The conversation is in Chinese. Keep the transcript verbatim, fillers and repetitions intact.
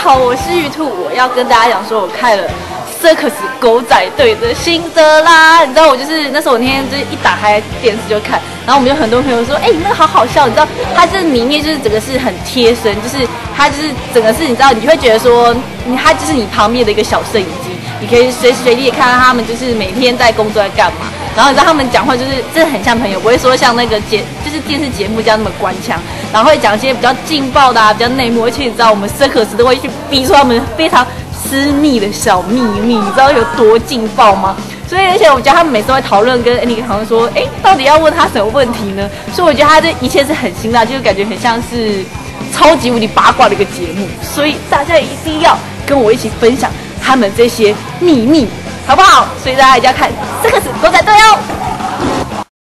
好，我是玉兔，我要跟大家讲说，我看了 Circus 狗仔队的心得啦。你知道我就是那时候我那天就是一打开电视就看，然后我们有很多朋友说，哎、欸，你那个好好笑，你知道它这里面就是整个是很贴身，就是它就是整个是你知道，你就会觉得说，它就是你旁边的一个小摄影机，你可以随时随地看到他们就是每天在工作在干嘛。然后你知道他们讲话就是真的很像朋友，不会说像那个节就是电视节目这样那么官腔，然后会讲一些比较劲爆的啊，比较内幕，而且你知道我们 Circus 都会去逼出他们非常私密的小秘密，你知道有多劲爆吗？所以而且我觉得他们每次都会讨论跟 Annie 讨论说，哎，到底要问他什么问题呢？所以我觉得他这一切是很辛辣，就是感觉很像是超级无敌八卦的一个节目，所以大家一定要跟我一起分享他们这些秘密。好不好？所以大家一定要看 Circus 狗仔队哦。